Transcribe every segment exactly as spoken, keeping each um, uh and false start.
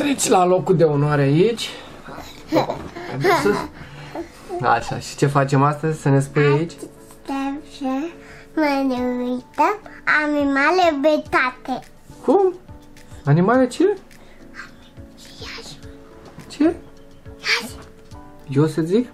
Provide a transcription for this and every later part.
Treci la locul de onoare aici. Așa, și ce facem astăzi? Să ne spui aici? Să ne uităm animale betate. Cum? Animale ce? Ce? Eu să zic?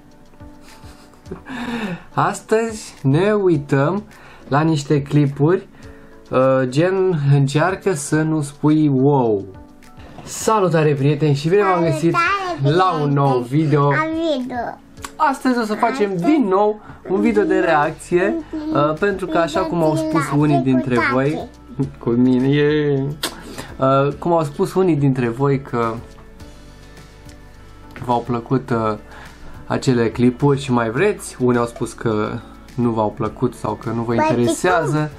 Astăzi ne uităm la niște clipuri uh, gen încearcă să nu spui wow. Salutare prieteni și bine v-am găsit la un nou video. Astăzi o să facem din nou un video de reacție uh, pentru că așa cum au spus unii dintre voi cu mine e, uh, cum au spus unii dintre voi că v-au plăcut uh, acele clipuri și mai vreți, unii au spus că nu v-au plăcut sau că nu vă interesează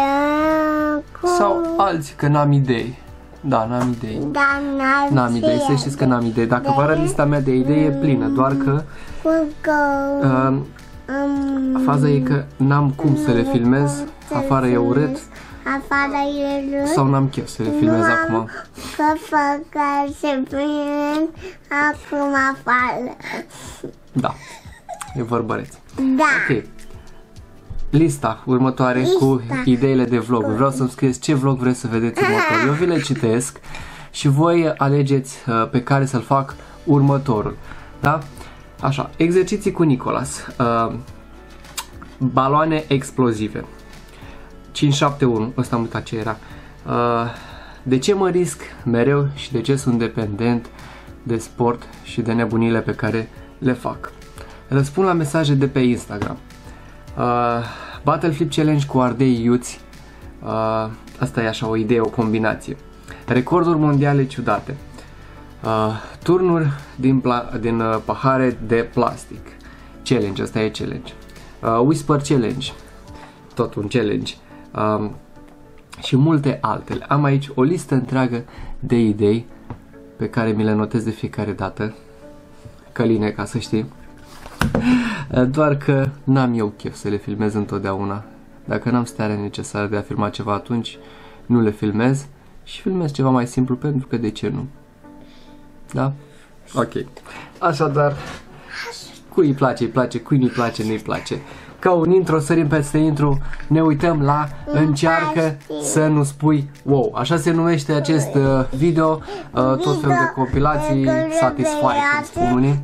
sau alții că n-am idei. Da, n-am idei. Da, n-am idei, să știți că n-am idei. Dacă vă arăt lista mea de idei e plină, doar că uh, faza e că n-am cum să le filmez, afară e urât sau n-am chef să le filmez acum. Că se filmez acum afară. Da, e vorbăreț. Da. Ok. Lista următoare Lista. cu ideile de vlog. Vreau să-mi scrieți ce vlog vreți să vedeți următor. Eu vi le citesc și voi alegeți uh, pe care să-l fac următorul. Da? Așa, exerciții cu Nicolas. Uh, baloane explozive. cinci șapte unu, ăsta am uitat ce era. Uh, de ce mă risc mereu și de ce sunt dependent de sport și de nebunile pe care le fac? Răspund la mesaje de pe Instagram. Uh, Battle Flip Challenge cu ardei iuți. uh, Asta e așa o idee, o combinație. Recorduri mondiale ciudate. uh, Turnuri din, din uh, pahare de plastic. Challenge, asta e challenge. uh, Whisper Challenge. Tot un challenge. uh, Și multe altele. Am aici o listă întreagă de idei pe care mi le notez de fiecare dată. Căline, ca să știi. Doar că n-am eu chef să le filmez întotdeauna. Dacă n-am starea necesară de a filma ceva, atunci nu le filmez și filmez ceva mai simplu, pentru că de ce nu? Da? Ok. Așadar, cui îi place, îi place, cui nu-i place, nu-i place. Ca un intro, sărim peste intro, ne uităm la încearcă să nu spui wow. Așa se numește acest uh, video, uh, tot felul de compilații, Satisfy, cum spun unii.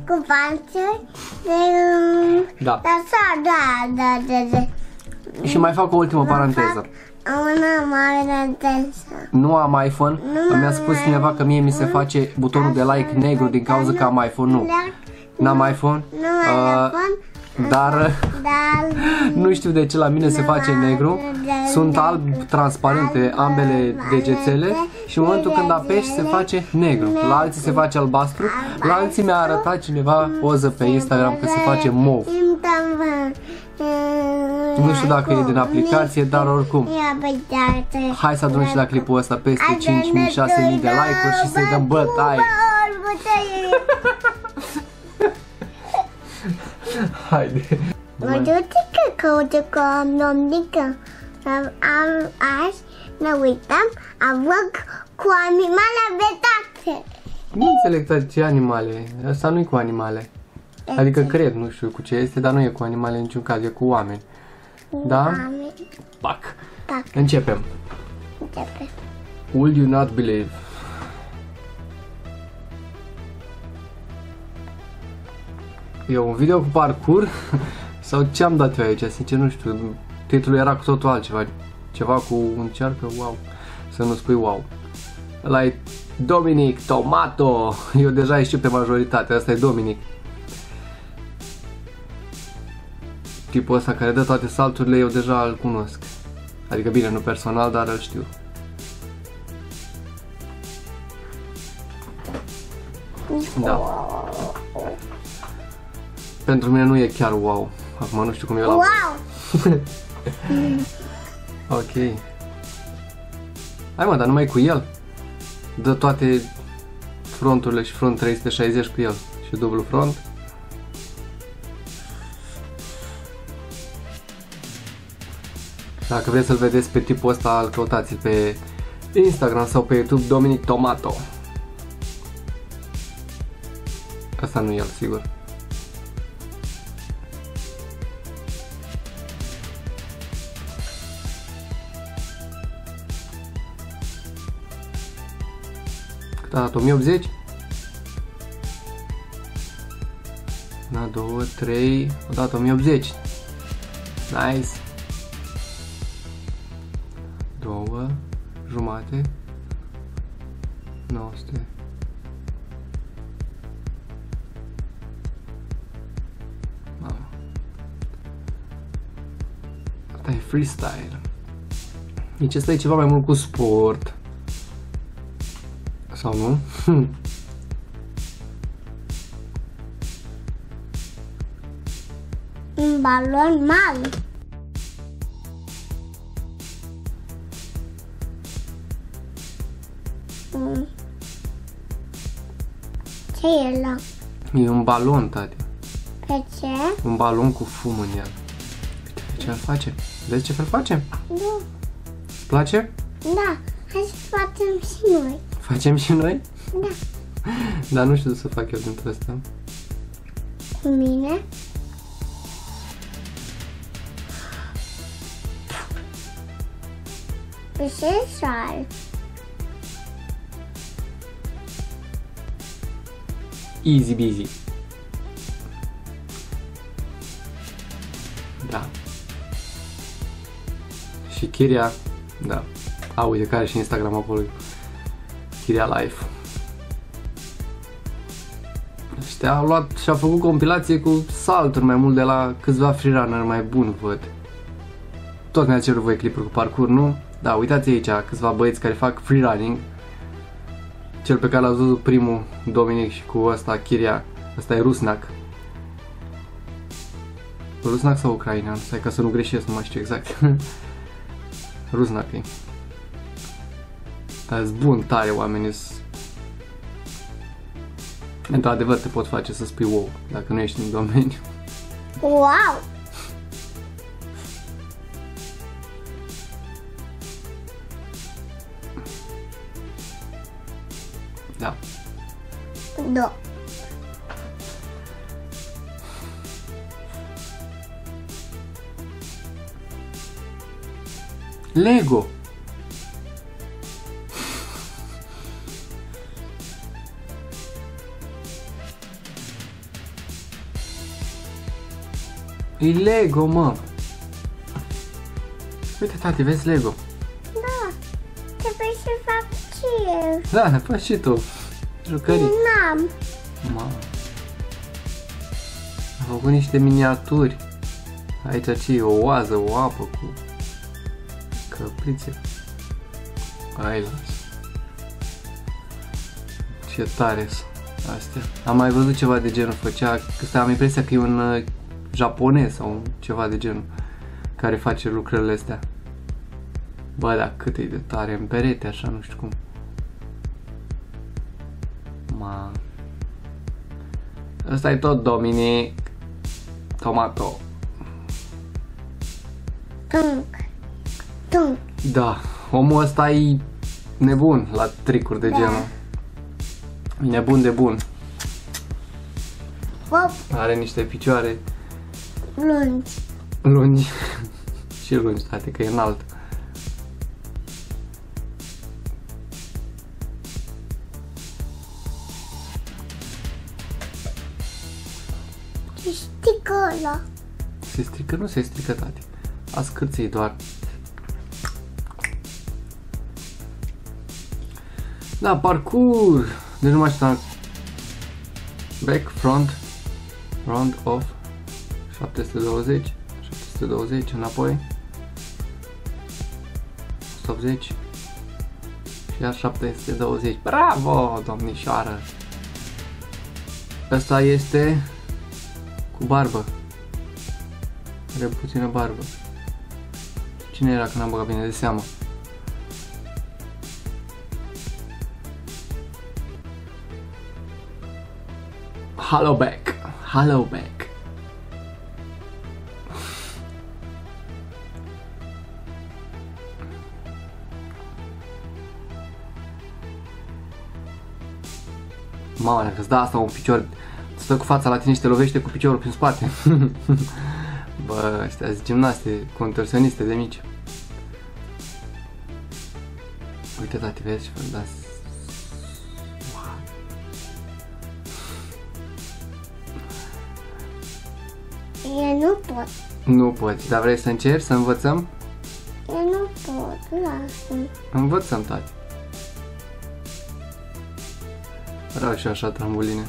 Da. Și mai fac o ultimă paranteză. Nu am iPhone, mi-a spus cineva că mie mi se face butonul de like negru din cauza că am iPhone. Nu, n-am iPhone. Uh, Dar nu știu de ce la mine se face negru. Sunt alb transparente ambele degețele și în momentul când apeși se face negru. La alții se face albastru. La alții mi-a arătat cineva poză pe Instagram că se face mov. Nu știu dacă e din aplicație, dar oricum. Hai să adunăm și la clipul ăsta peste cinci mii șase mii de like-uri și să-i dăm bătaie. Haide. Mă duce că căută cu domnică. Azi ne uităm a vlog cu animale betate. Nu înțeleg ce animale. Asta nu e cu animale. Adică cred, nu știu cu ce este, dar nu e cu animale în niciun caz, e cu oameni. Da? Pac. Începem. Începem. Will you not believe? E un video cu parcurs sau ce am dat eu aici, sincer nu știu, titlul era cu totul altceva, ceva cu încearcă wow, să nu spui wow. Ăla e Dominic Tomato, eu deja îi știu pe majoritate, asta e Dominic. Tipul ăsta care dă toate salturile, eu deja îl cunosc, adică bine, nu personal, dar îl știu. Da. Pentru mine nu e chiar wow. Acum nu știu cum e la wow. Ok. Hai mă, dar numai cu el. Dă toate fronturile și front trei sute șaizeci cu el. Și dublu front. Dacă vreți să-l vedeți pe tipul ăsta, îl căutați pe Instagram sau pe YouTube, Dominic Tomato. Asta nu e el, sigur. Cât a dat? o mie optzeci? Una, două, trei, o dată o mie optzeci. Nice. Două, jumate. nouă sute. Mamă. Asta e freestyle. Deci asta e ceva mai mult cu sport. Sau nu? Un balon mare. Mm. Ce e ăla? E un balon, tati. Pe ce? Un balon cu fum în el. Uite ce fel face. Vezi ce fel face? Nu. Îți place? Da, hai să facem și noi. Facem și noi? Da. Dar nu știu să fac eu dintre asta. Cu mine? Pe ce sal? Easy busy. Da. Și Chiria, da. A, uite care și Instagram acolo. Chiria Live. Și a luat și a făcut compilație cu salturi mai mult de la câțiva freerunner mai buni, văd. Tot ne-a cerut voi clipuri cu parcurs, nu? Da, uitați aici câțiva băieți care fac freerunning. Cel pe care l-ați văzut primul, Dominic, și cu ăsta, Chiria, ăsta e Rusnak. Rusnak sau ucrainean? Stai ca să nu greșesc, nu mai știu exact. Rusnak e. Dar sunt bun, tare oamenii. Într-adevăr te pot face să spui wow, dacă nu ești în domeniu. Wow! Da. Da. Lego. E Lego, mă. Uite, tati, vezi Lego. Da. Trebuie să fac și eu. Da, faci și tu. Jucării. N-am. Mamă. Am făcut niște miniaturi. Aici ce e? O oază, o apă cu căprițe. Hai, las. Ce tare sunt astea. Am mai văzut ceva de genul. Făcea, că am impresia că e un uh, japonez sau ceva de genul care face lucrările astea. Bă, dar cât e de tare în perete, așa, nu știu cum. Ma. Ăsta e tot, Dominic. Tomato. Tunk. Tunk. Da, omul ăsta e nebun la tricuri de Da. genul. E nebun de bun. Hop. Are niște picioare Lungi. lungi. Și lungi, tati, că e înalt. Ce strică ăla? Se strică? Nu se strică, tati. A scârții doar. Da, parcurs. Deci nu mai știu. Back, front, round, off. șapte sute douăzeci. șapte sute douăzeci, înapoi. o sută optzeci. Și iar șapte sute douăzeci. Bravo, domnișoară! Ăsta este cu barbă. Are puțină barbă. Cine era că n-am băgat bine de seamă? Hollowback. Hollowback. Mamă, dacă îți da asta un picior stă cu fața la tine și te lovește cu piciorul prin spate. Bă, ăștia sunt gimnaste, contorsioniste de mici. Uite, tati, vezi și vă dați. Eu nu pot. Nu poți, dar vrei să încerci, să învățăm? Eu nu pot, lasă. Învățăm, tati. Vreau și așa trambuline.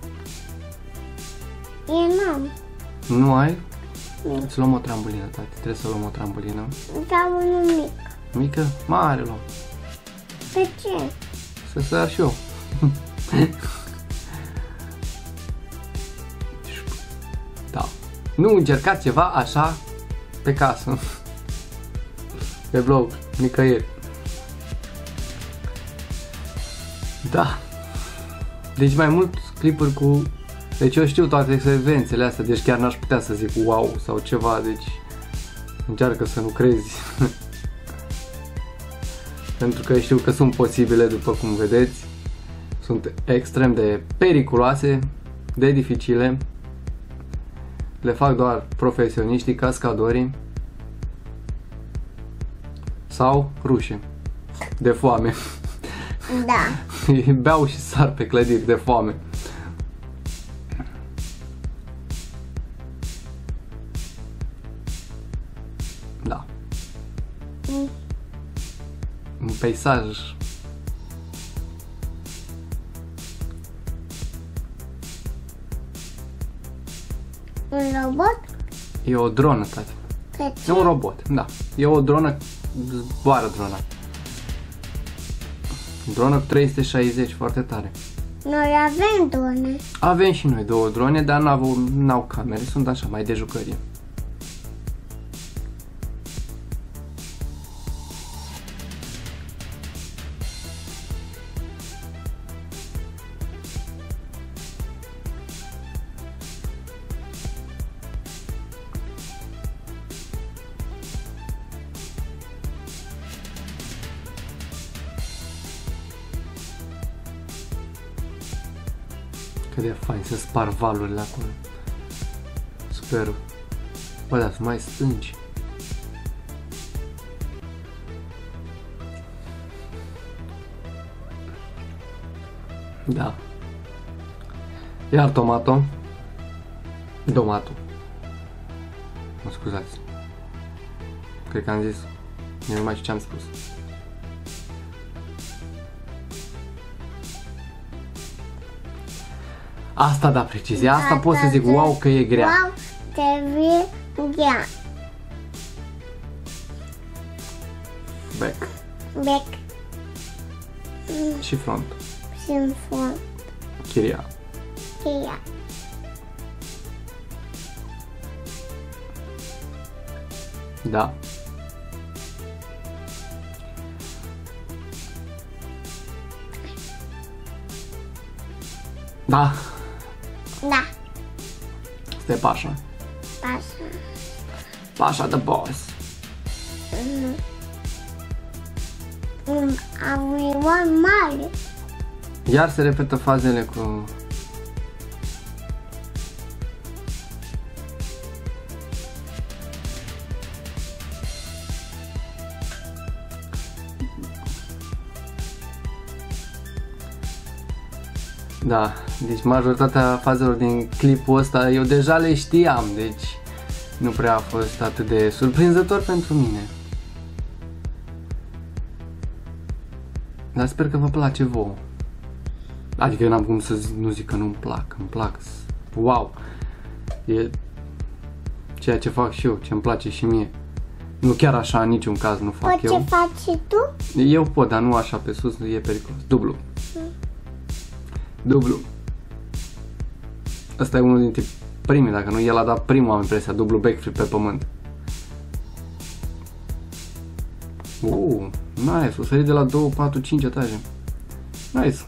Eu n-am. Nu ai? Nu. Îți luăm o trambulină, tati. Trebuie să luăm o trambulină. Vreau unul mic. Mică? Mare luăm. De ce? Să sar și eu. Da. Nu încercați ceva așa pe casă. Pe vlog, nicăieri. Da. Deci mai mult clipuri cu... Deci eu știu toate secvențele astea, deci chiar n-aș putea să zic wow sau ceva, deci încearcă să nu crezi. Pentru că știu că sunt posibile, după cum vedeți. Sunt extrem de periculoase, de dificile. Le fac doar profesioniștii, cascadorii sau rușii de foame. Da. Beau și sar pe clădiri de foame. Da. Mm. Un peisaj. Un robot? E o dronă, tati. Pe ce? E un robot, da. E o dronă, zboară drona. Dronă cu trei sute șaizeci, foarte tare. Noi avem drone. Avem și noi două drone, dar n-au, n-au camere, sunt așa, mai de jucărie. Cât de fain să spar valurile acolo. Super. Bă, dar mai stângi. Da. Iar tomato. Domato. Mă scuzați. Cred că am zis. Eu nu mai știu ce am spus. Asta da precizie, asta Da, pot să da, zic da. wow că e grea. Wow, trebuie grea. Back Bec și front. și în front. Chiria. Cheia. Da. Da. Da. Asta e Pașa. Așa. Pașa the boss. Un avion mare. Iar se repetă fazele cu... Da, deci majoritatea fazelor din clipul ăsta eu deja le știam, deci nu prea a fost atât de surprinzător pentru mine. Dar sper că vă place vouă. Adică eu n-am cum să zic, nu zic că nu-mi plac, îmi plac. Wow! E ceea ce fac și eu, ce îmi place și mie. Nu chiar așa, în niciun caz nu fac Poți eu. ce faci și tu? Eu pot, dar nu așa pe sus, e periculos. Dublu. Dublu. Ăsta e unul dintre primii, dacă nu el a dat primul, am impresia, dublu backflip pe pământ. Uh, nice, o sărit de la doi, patru, cinci etaje. Nice.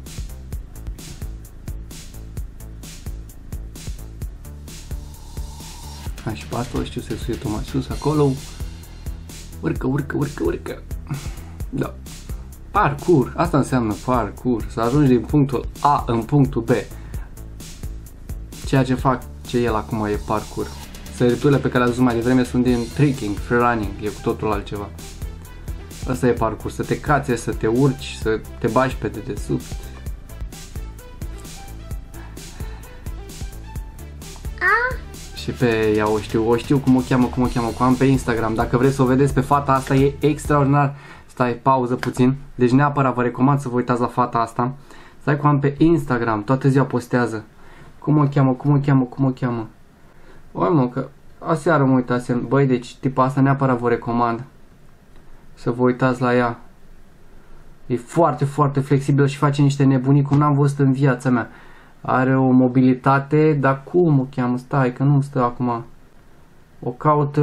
Hai și pe asta, știu să suie tot mai sus, acolo. Urcă, urcă, urcă, urcă. Da. Parcurs, asta înseamnă parcurs, să ajungi din punctul A în punctul B. ceea ce fac ce el acum e parkour. Săriturile pe care le-ați văzut mai devreme sunt din tricking, freerunning, e cu totul altceva. Asta e parkour, să te cațe, să te urci, să te bagi pe dedesubt. Și pe ea o știu, o știu cum o cheamă, cum o cheamă, cum am pe Instagram. Dacă vreți să o vedeți pe fata asta, e extraordinar. Stai, pauză puțin. Deci neapărat vă recomand să vă uitați la fata asta. Stai, cum am pe Instagram, toată ziua postează. Cum o cheamă, cum o cheamă, cum o cheamă. Oi mă, că aseară mă uitasem. Băi, deci tipa asta neapărat vă recomand să vă uitați la ea. E foarte, foarte flexibilă și face niște nebunii cum n-am văzut în viața mea. Are o mobilitate, dar cum o cheamă? Stai, că nu stă acum. O caut...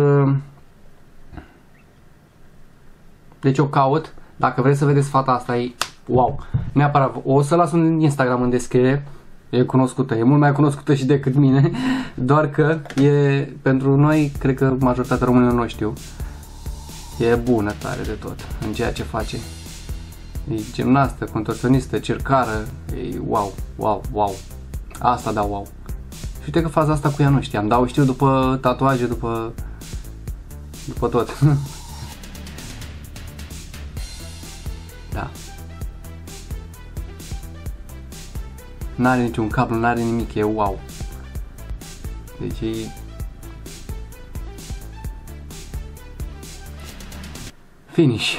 Deci o caut. Dacă vreți să vedeți fata asta, e wow. Neapărat, o să las un Instagram în descriere. E cunoscută, e mult mai cunoscută și decât mine. Doar că e pentru noi, cred că majoritatea românilor nu știu. E bună tare de tot în ceea ce face. E gimnastă, contorsionistă, cercară. E wow, wow, wow. Asta da wow. Și uite că faza asta cu ea nu știam, dar o știu după tatuaje, după după tot. Da. N-are niciun cablu, n-are nimic, e wow. Deci e... Finish.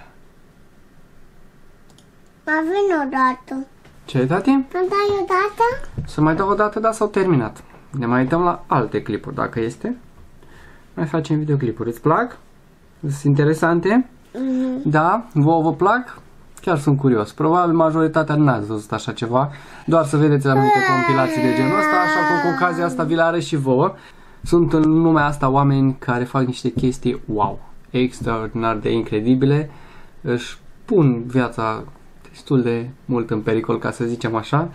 Mai vin o dată. Ce, tati? Îmi dai o dată? Să mai dau o dată, dar s-au terminat. Ne mai uităm la alte clipuri, dacă este. Mai facem videoclipuri. Îți plac? Sunt interesante? Mm-hmm. Da? Vouă vă plac? Chiar sunt curios. Probabil majoritatea n-ați văzut așa ceva. Doar să vedeți anumite compilații de genul ăsta, așa că cu ocazia asta vi le arăt și vouă. Sunt în lumea asta oameni care fac niște chestii wow, extraordinar de incredibile. Își pun viața destul de mult în pericol, ca să zicem așa.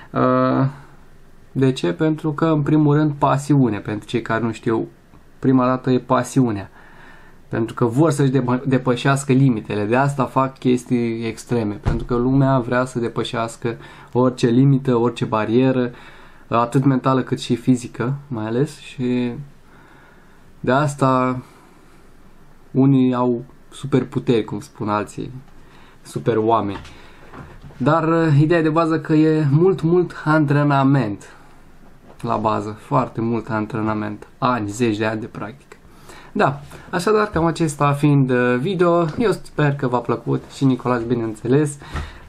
De ce? Pentru că, în primul rând, pasiune. Pentru cei care nu știu, prima dată e pasiunea. Pentru că vor să-și depășească limitele. De asta fac chestii extreme. Pentru că lumea vrea să depășească orice limită, orice barieră, atât mentală cât și fizică, mai ales. Și de asta unii au superputeri, cum spun alții, super oameni. Dar ideea de bază că e mult, mult antrenament la bază. Foarte mult antrenament. Ani, zeci de ani de practică. Da, așadar, cam acesta fiind video, eu sper că v-a plăcut și Nicolas, bineînțeles.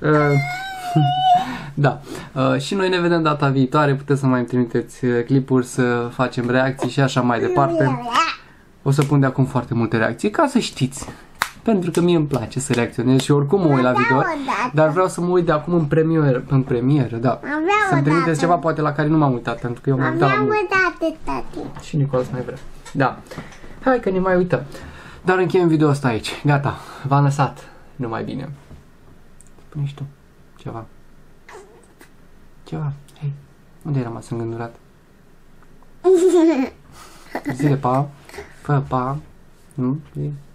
Da, și noi ne vedem data viitoare, puteți să mai îmi trimiteți clipuri, să facem reacții și așa mai departe. O să pun de acum foarte multe reacții, ca să știți. Pentru că mie îmi place să reacționez și oricum mă uit la video, dar vreau să mă uit de acum în premieră, în premieră, da. Să-mi trimiteți ceva poate la care nu m-am uitat, pentru că eu m-am uitat la mult. Și Nicolas mai vrea. Da. Hai că ne mai uităm. Dar încheiem video ăsta aici. Gata, v-am lăsat. Numai bine. Spune și tu ceva. Ceva. Hei, unde ai rămas îngândurat? Zile pa. Fă pa. Nu?